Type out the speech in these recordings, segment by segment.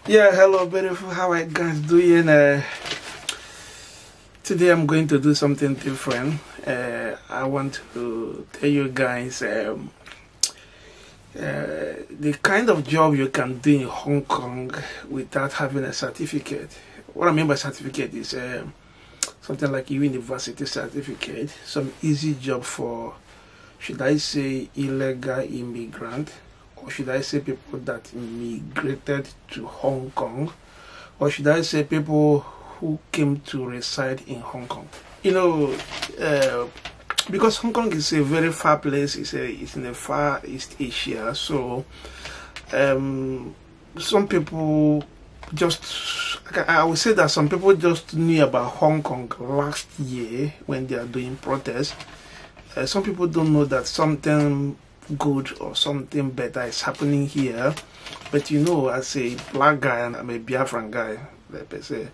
Yeah, hello beautiful, how are you guys doing? Today I'm going to do something different. I want to tell you guys the kind of job you can do in Hong Kong without having a certificate. What I mean by certificate is something like a university certificate, some easy job for, should I say, illegal immigrant, or should I say people that immigrated to Hong Kong, or should I say people who came to reside in Hong Kong. You know, because Hong Kong is a very far place, it's in the far East Asia, so some people just, I would say that some people just knew about Hong Kong last year when they are doing protests. Some people don't know that something good or something better is happening here. But you know, as a black guy and I'm a Biafran guy, like I say,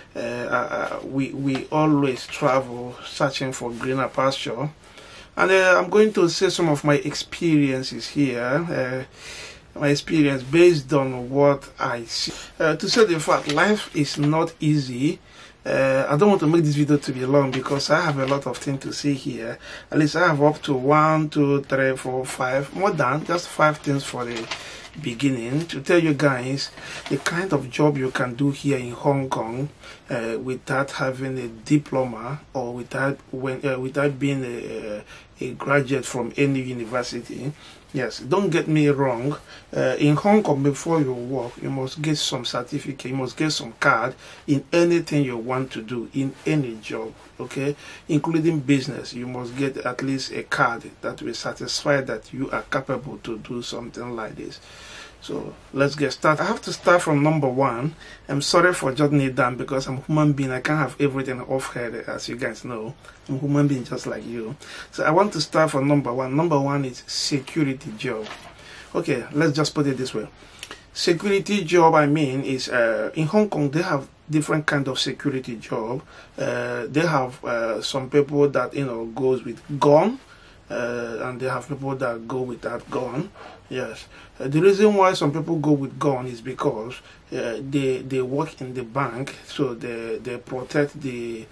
we always travel searching for greener pasture. And I'm going to say some of my experiences here. My experience based on what I see. To say the fact, life is not easy. I don't want to make this video to be long because I have a lot of things to say here. At least I have up to 1, 2, 3, 4, 5, more than just 5 things for the beginning to tell you guys the kind of job you can do here in Hong Kong without having a diploma or without being a graduate from any university. Yes, don't get me wrong. In Hong Kong, before you work, you must get some certificate, you must get some card in anything you want to do, in any job, okay? Including business, you must get at least a card that will satisfy that you are capable to do something like this. So let's get started. I have to start from number 1. I'm sorry for jotting it down because I'm a human being. I can't have everything off head, as you guys know. I'm a human being just like you. So I want to start from number 1. Number 1 is security job. Okay, let's just put it this way. Security job, I mean, is in Hong Kong they have different kind of security job. They have some people that, you know, goes with gun. And they have people that go without gun. Yes, the reason why some people go with gun is because they work in the bank, so they protect the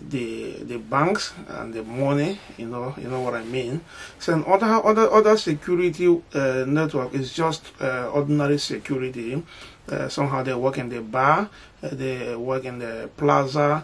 banks and the money. You know what I mean. So other security network is just ordinary security. Somehow they work in the bar, they work in the plaza,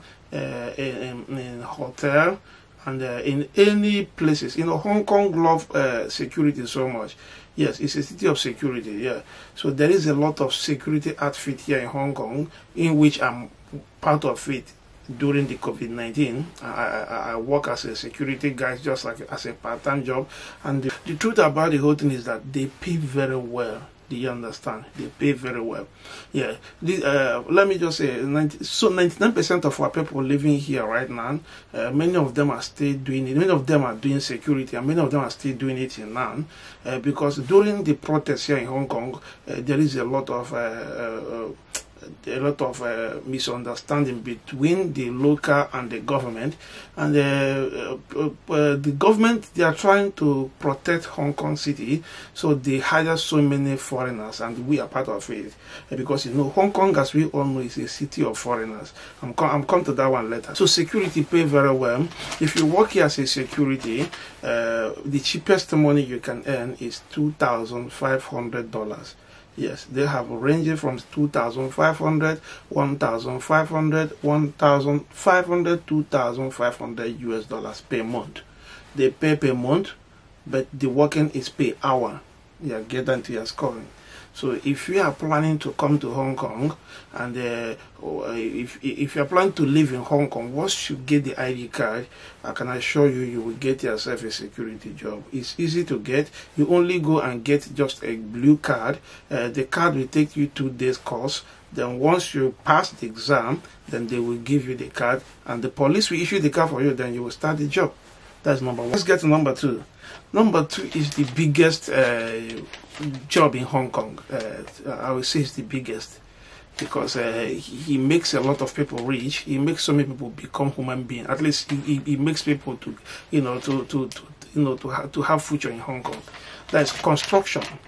in hotel. And in any places, you know, Hong Kong love security so much. Yes, it's a city of security, yeah. So there is a lot of security outfit here in Hong Kong, in which I'm part of it during the COVID-19. I work as a security guy, just like as a part-time job. And the truth about the whole thing is that they pay very well. Do you understand? They pay very well. Yeah. Let me just say, 99% of our people living here right now, many of them are still doing it. Many of them are doing security, and many of them are still doing it in Nan, because during the protests here in Hong Kong, there is a lot of misunderstanding between the local and the government, and the government, they are trying to protect Hong Kong city, so they hire so many foreigners, and we are part of it, because you know Hong Kong, as we all know, is a city of foreigners. I'm come to that one later. So security pay very well. If you work here as a security, the cheapest money you can earn is $2,500. Yes, they have ranging from 2,500, 1,500, 1,500, 2,500 US dollars per month. They pay per month, but the working is per hour. Yeah, get into your scoring. So if you are planning to come to Hong Kong, and if you are planning to live in Hong Kong, once you get the ID card, I can assure you, you will get yourself a security job. It's easy to get. You only go and get just a blue card. The card will take you 2 days course. Then once you pass the exam, then they will give you the card, and the police will issue the card for you. Then you will start the job. That's number 1. Let's get to number 2. Number 2 is the biggest job in Hong Kong. I would say it's the biggest because he makes a lot of people rich. He makes so many people become human beings. At least he makes people to, to have future in Hong Kong. That is construction.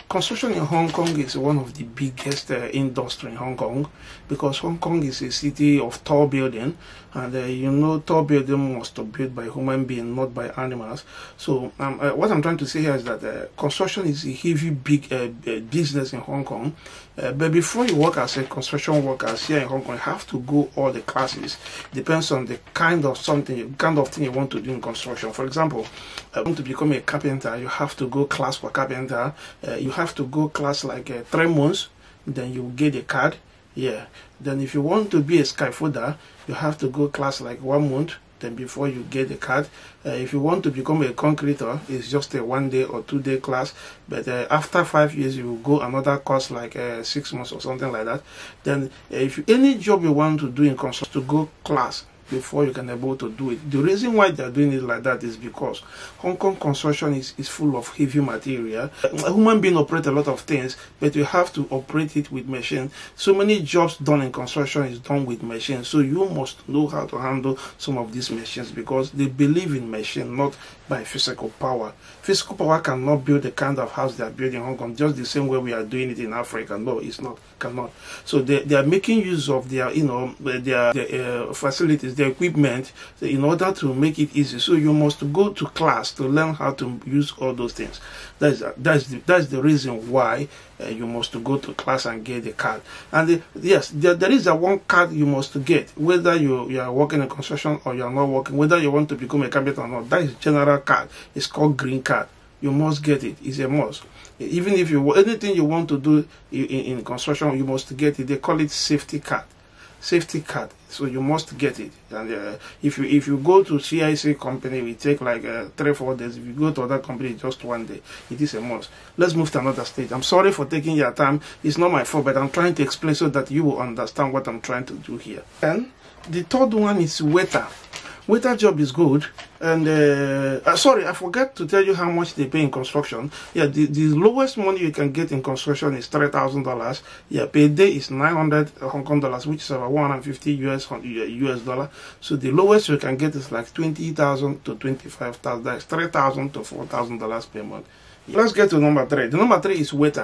Construction in Hong Kong is one of the biggest industry in Hong Kong, because Hong Kong is a city of tall building, and you know, tall building must be built by human beings, not by animals. So what I'm trying to say here is that construction is a heavy big business in Hong Kong. But before you work as a construction worker here in Hong Kong, you have to go all the classes. Depends on the kind of thing you want to do in construction. For example, you want to become a carpenter, you have to go class for carpenter. You have to go class like 3 months, then you get a card. Yeah. Then if you want to be a scaffolder, you have to go class like 1 month, then before you get the card. If you want to become a concreter, it's just a 1 day or 2 day class, but after 5 years you will go another course like 6 months or something like that. Then any job you want to do in construction, to go class before you can be able to do it. The reason why they are doing it like that is because Hong Kong construction is full of heavy material. A human being operate a lot of things, but you have to operate it with machine. So many jobs done in construction is done with machines. So you must know how to handle some of these machines, because they believe in machine, not by physical power. Physical power cannot build the kind of house they are building in Hong Kong, just the same way we are doing it in Africa. No, it's not, cannot. So they are making use of their, you know, their facilities, the equipment, in order to make it easy. So you must go to class to learn how to use all those things. That's the reason why you must go to class and get the card. And yes, there is a one card you must get, whether you are working in construction or you are not working, whether you want to become a carpenter or not. That is general card. It's called green card. You must get it. It's a must. Even if anything you want to do in construction, you must get it. They call it safety card. Safety card. So you must get it. And if you go to CIC company, it take like 3-4 days. If you go to other company, just 1 day. It is a must. Let's move to another stage. I'm sorry for taking your time. It's not my fault, but I'm trying to explain so that you will understand what I'm trying to do here. And the third one is waiter. Waiter job is good, and sorry, I forgot to tell you how much they pay in construction. Yeah, the lowest money you can get in construction is $3,000. Yeah, per day is 900 Hong Kong dollars, which is about 150 US dollar. So the lowest you can get is like 20,000 to 25,000. That's $3,000 to $4,000 per month. Let's get to number 3. The number 3 is waiter.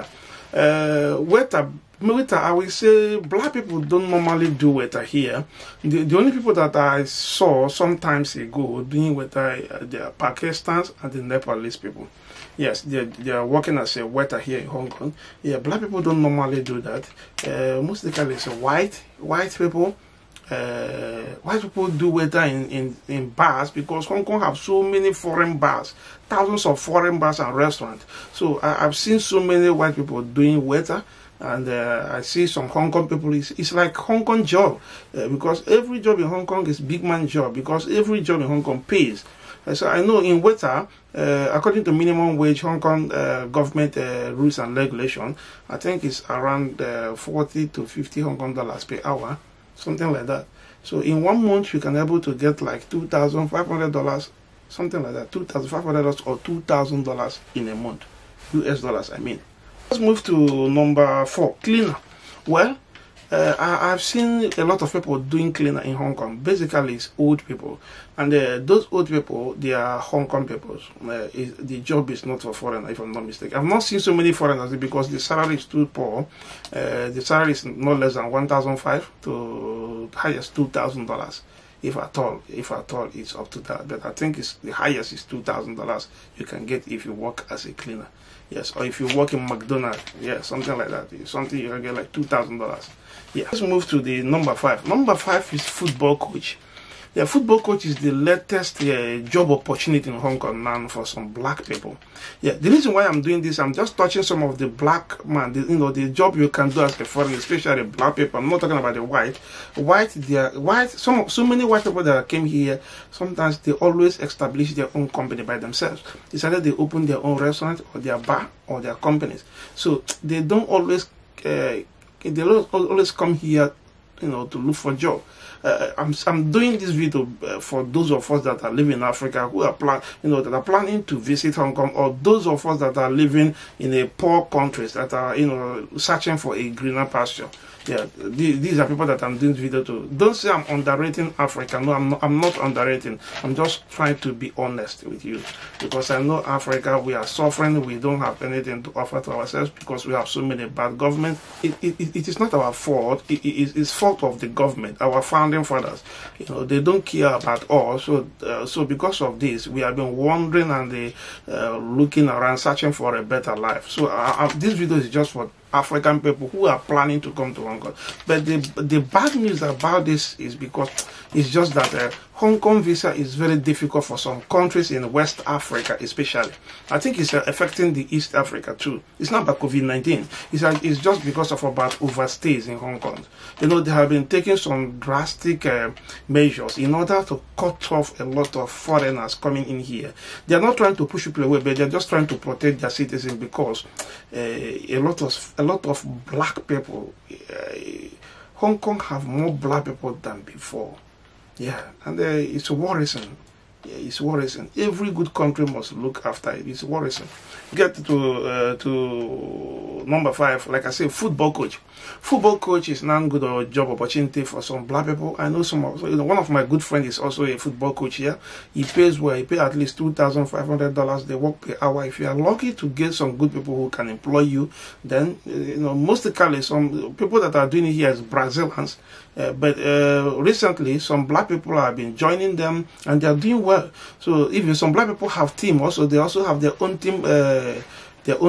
Waiter, I will say black people don't normally do waiter here. The only people that I saw sometimes ago doing waiter, they are Pakistanis and the Nepalese people. Yes, they are working as a waiter here in Hong Kong. Yeah, black people don't normally do that. Most of the time it's white people. White people do waiter in bars, because Hong Kong have so many foreign bars, thousands of foreign bars and restaurants. So I've seen so many white people doing waiter, and I see some Hong Kong people. It's like Hong Kong job, because every job in Hong Kong is big man job, because every job in Hong Kong pays. So I know in waiter, according to minimum wage, Hong Kong government rules and regulation, I think it's around 40 to 50 Hong Kong dollars per hour. Something like that. So in 1 month you can be able to get like $2,500, something like that, $2,500 or $2,000 in a month, US dollars I mean. Let's move to number 4, cleaner. Well, I've seen a lot of people doing cleaner in Hong Kong. Basically it's old people, and those old people, they are Hong Kong people. The job is not for foreigners, if I'm not mistaken. I've not seen so many foreigners because the salary is too poor. The salary is not less than $1,500 to highest $2,000. If at all it's up to that, but I think the highest is $2,000 you can get if you work as a cleaner. Yes, or if you work in McDonald's, yeah, something like that. Something you can get like $2,000. Yeah. Let's move to the number 5. Number 5 is football coach. Yeah, football coach is the latest job opportunity in Hong Kong now for some black people. Yeah, the reason why I'm doing this, I'm just touching some of the black man, the job you can do as a foreigner, especially black people. I'm not talking about the white. So many white people that came here, sometimes they always establish their own company by themselves. It's either they open their own restaurant or their bar or their companies. So they don't always, they always come here to look for job. I'm doing this video for those of us that are living in Africa who are that are planning to visit Hong Kong, or those of us that are living in a poor countries that are searching for a greener pasture. Yeah, these are people that I'm doing this video to. Don't say I'm underrating Africa. No, I'm not underrating. I'm just trying to be honest with you, because I know Africa, we are suffering. We don't have anything to offer to ourselves because we have so many bad government. It is not our fault. It's fault of the government, our founding fathers. They don't care about us. So because of this, we have been wandering and looking around, searching for a better life. So this video is just for African people who are planning to come to Hong Kong. But the bad news about this is because it's just that Hong Kong visa is very difficult for some countries in West Africa, especially. I think it's affecting the East Africa too. It's not about COVID-19. It's just because of about overstays in Hong Kong. They have been taking some drastic measures in order to cut off a lot of foreigners coming in here. They are not trying to push people away, but they're just trying to protect their citizens, because a lot of black people, Hong Kong have more black people than before. Yeah, and it's worrisome. Yeah, it's worrisome. Every good country must look after it. It's worrisome. Get to number 5. Like I say, football coach. Football coach is not a good job opportunity for some black people. I know one of my good friends is also a football coach here. He pays well. He pays at least $2,500. They work per hour. If you are lucky to get some good people who can employ you, then mostly some people that are doing it here is Brazilians. But recently, some black people have been joining them, and they are doing well. So if some black people have team, they also have their own team, their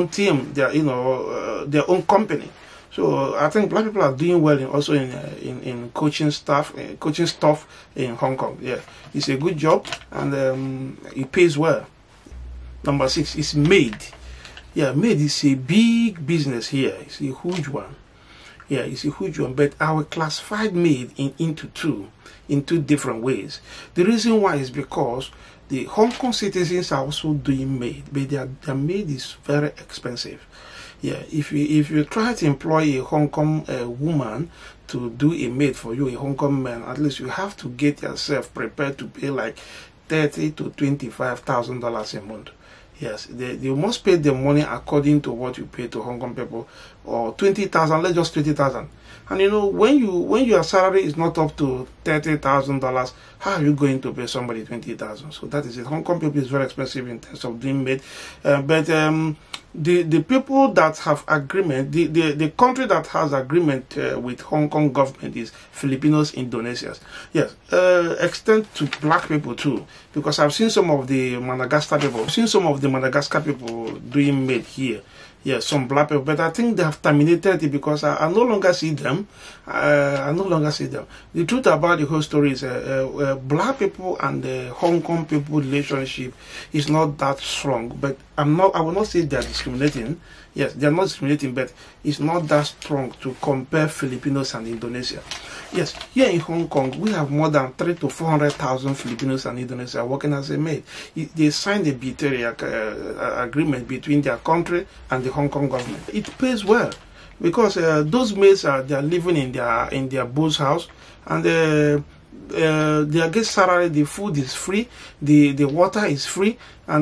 own company. So I think black people are doing well in coaching stuff in Hong Kong. Yeah, it's a good job, and it pays well. Number 6 is maid. Yeah, maid is a big business here. It's a huge one. Yeah, it's a huge one, but I will classify maid into two different ways. The reason why is because the Hong Kong citizens are also doing maid, but their maid is very expensive. Yeah, if you try to employ a Hong Kong woman to do a maid for you, a Hong Kong man, at least you have to get yourself prepared to pay like $30,000 to $25,000 a month. Yes, you must pay the money according to what you pay to Hong Kong people, or 20,000. Let's just 20,000. And when your salary is not up to $30,000, how are you going to pay somebody 20,000? So that is it. Hong Kong people is very expensive in terms of doing maid. But the people that have agreement, the country that has agreement with Hong Kong government is Filipinos, Indonesians. Yes, extend to black people too, because I've seen some of the Madagascar people doing maid here. Yes, some black people, but I think they have terminated it because I no longer see them. I no longer see them. The truth about the whole story is black people and the Hong Kong people relationship is not that strong. But I will not say they are discriminating. Yes, they are not discriminating, but it's not that strong to compare Filipinos and Indonesia. Yes, here in Hong Kong, we have more than 300,000 to 400,000 Filipinos and Indonesians working as a maid. They signed a bilateral agreement between their country and the Hong Kong government. It pays well because those maids they are living in their boss house, and their get salary. The food is free, the water is free, and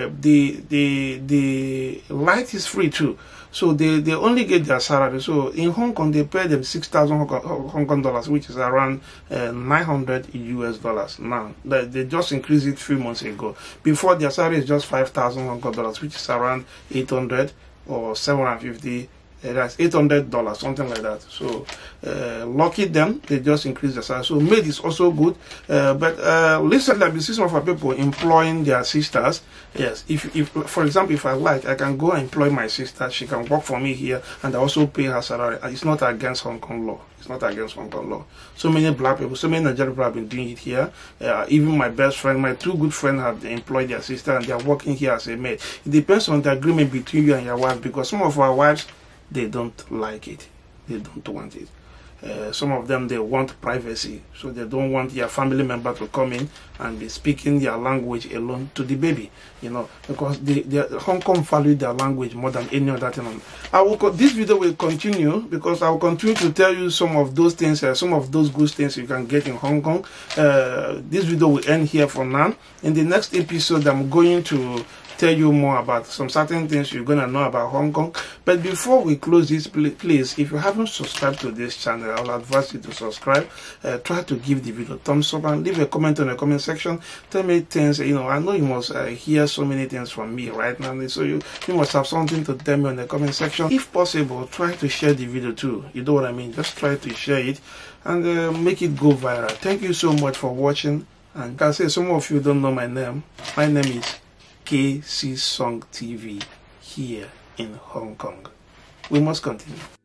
the light is free too. So they only get their salary. So in Hong Kong, they pay them 6,000 Hong Kong dollars, which is around $900 US now. They just increased it a few months ago. Before, their salary is just 5,000 Hong Kong dollars, which is around 800 or 750. That's $800, something like that. So lucky them, they just increase the salary. So maid is also good. But recently, I've been seeing some of our people employing their sisters. Yes, if for example, if I like, I can go and employ my sister. She can work for me here, and I also pay her salary. It's not against Hong Kong law. It's not against Hong Kong law. So many black people, so many Nigerian people have been doing it here. Even my best friend, my two good friends have employed their sister, and they are working here as a maid. It depends on the agreement between you and your wife, because some of our wives, they don't like it. They don't want it. Some of them, they want privacy, so they don't want your family member to come in and be speaking their language alone to the baby, you know, because Hong Kong value their language more than any other thing. This video will continue because I will continue to tell you some of those things, some of those good things you can get in Hong Kong. This video will end here for now. In the next episode, I'm going to tell you more about some certain things you're gonna know about Hong Kong. But before we close this, please, if you haven't subscribed to this channel, I'll advise you to subscribe. Try to give the video a thumbs up and leave a comment in the comment section. Tell me things, you know, I know you must hear so many things from me right now, so you must have something to tell me in the comment section. If possible, try to share the video too. You know what I mean? Just try to share it and make it go viral. Thank you so much for watching. And I say, some of you don't know my name. My name is KC Song TV here in Hong Kong. We must continue.